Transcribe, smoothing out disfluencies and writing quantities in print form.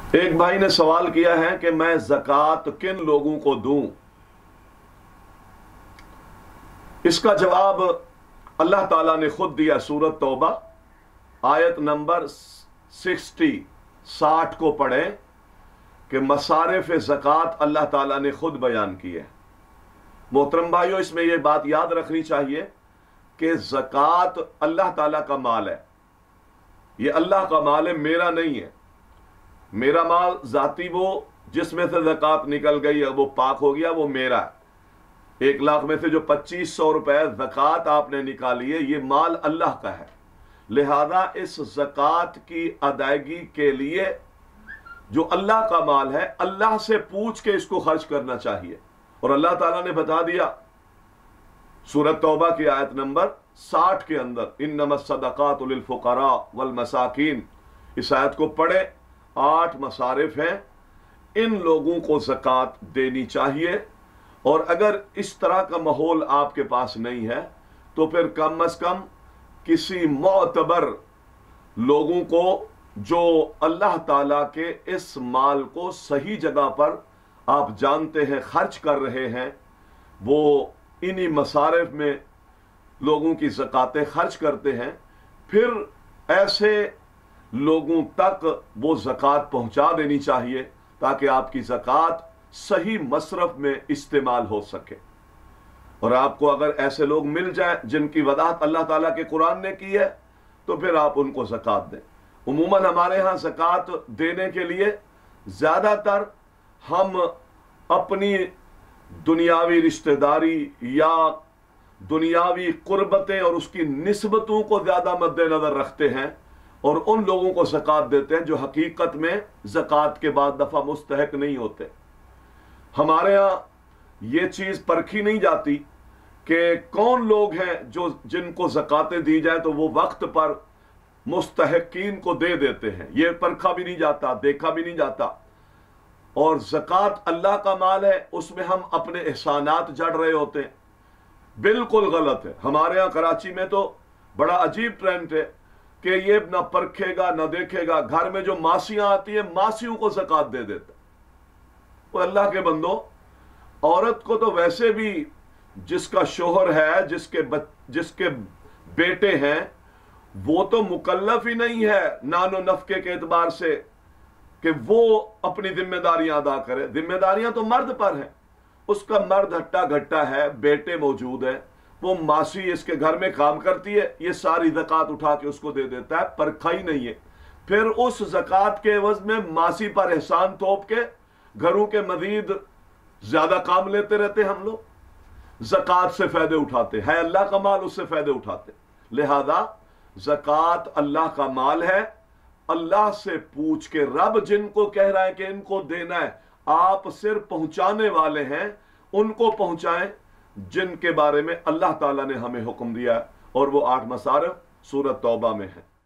ایک بھائی نے سوال کیا ہے کہ میں زکوٰۃ کن لوگوں کو دوں؟ اس کا جواب اللہ تعالیٰ نے خود دیا۔ سورۃ توبہ آیت نمبر 60 کو پڑھیں کہ مصارف زکوٰۃ اللہ تعالیٰ نے خود بیان کی ہے۔ محترم بھائیوں، اس میں یہ بات یاد رکھنی چاہیے کہ زکوٰۃ اللہ تعالیٰ کا مال ہے، یہ اللہ کا مال ہے، میرا نہیں ہے۔ میرا مال ذاتی وہ جس میں سے زکوٰۃ نکل گئی ہے وہ پاک ہو گیا، وہ میرا ہے۔ 1,00,000 میں سے جو 2500 روپے زکوٰۃ آپ نے نکالی ہے، یہ مال اللہ کا ہے۔ لہذا اس زکوٰۃ کی ادائیگی کے لیے جو اللہ کا مال ہے، اللہ سے پوچھ کے اس کو خرچ کرنا چاہیے۔ اور اللہ تعالیٰ نے بتا دیا سورۃ توبہ کی آیت نمبر 60 کے اندر، انما الصدقات للفقراء والمساکین۔ اس آیت کو پڑھے، 8 مصارف ہیں، ان لوگوں کو زکوٰۃ دینی چاہیے۔ اور اگر اس طرح کا ماحول آپ کے پاس نہیں ہے تو پھر کم از کم کسی معتبر لوگوں کو جو اللہ تعالیٰ کے اس مال کو صحیح جگہ پر آپ جانتے ہیں خرچ کر رہے ہیں، وہ انہی مصارف میں لوگوں کی زکوٰۃیں خرچ کرتے ہیں، پھر ایسے لوگوں تک وہ زکوٰۃ پہنچا دینی چاہیے تاکہ آپ کی زکوٰۃ صحیح مصرف میں استعمال ہو سکے۔ اور آپ کو اگر ایسے لوگ مل جائیں جن کی وضاحت اللہ تعالیٰ کے قرآن نے کی ہے تو پھر آپ ان کو زکوٰۃ دیں۔ عموماً ہمارے ہاں زکوٰۃ دینے کے لیے زیادہ تر ہم اپنی دنیاوی رشتہ داری یا دنیاوی قربتیں اور اس کی نسبتوں کو زیادہ مد نظر رکھتے ہیں اور ان لوگوں کو زکوٰۃ دیتے ہیں جو حقیقت میں زکوٰۃ کے بعد دفعہ مستحق نہیں ہوتے۔ ہمارے ہاں یہ چیز پرکھی نہیں جاتی کہ کون لوگ ہیں جن کو زکوٰۃیں دی جائیں تو وہ وقت پر مستحقین کو دے دیتے ہیں، یہ پرکھا بھی نہیں جاتا، دیکھا بھی نہیں جاتا۔ اور زکوٰۃ اللہ کا مال ہے، اس میں ہم اپنے احسانات جڑ رہے ہوتے ہیں، بالکل غلط ہے۔ ہمارے ہاں کراچی میں تو بڑا عجیب ٹرینڈ ہے کہ یہ نہ پرکھے گا نہ دیکھے گا، گھر میں جو ماسیاں آتی ہیں ماسیوں کو زکوٰۃ دے دیتا۔ وہ اللہ کے بندو، عورت کو تو ویسے بھی جس کا شوہر ہے، جس کے بیٹے ہیں، وہ تو مکلف ہی نہیں ہے نان و نفقے کے اعتبار سے کہ وہ اپنی ذمہ داریاں ادا کرے۔ ذمہ داریاں تو مرد پر ہیں، اس کا مرد ہٹا گھٹا ہے، بیٹے موجود ہیں، وہ ماسی اس کے گھر میں کام کرتی ہے، یہ ساری زکوٰۃ اٹھا کے اس کو دے دیتا ہے، پرکھا ہی نہیں ہے۔ پھر اس زکوٰۃ کے عوض میں ماسی پر احسان توپ کے گھروں کے مزید زیادہ کام لیتے رہتے ہم لوگ، زکوٰۃ سے فائدے اٹھاتے ہیں، اللہ کا مال، اس سے فائدے اٹھاتے۔ لہذا زکوٰۃ اللہ کا مال ہے، اللہ سے پوچھ کے، رب جن کو کہہ رہا ہے کہ ان کو دینا ہے، آپ صرف پہنچانے والے ہیں، ان کو پہنچائیں جن کے بارے میں اللہ تعالیٰ نے ہمیں حکم دیا ہے، اور وہ 8 مصارف سورۃ توبہ میں ہیں۔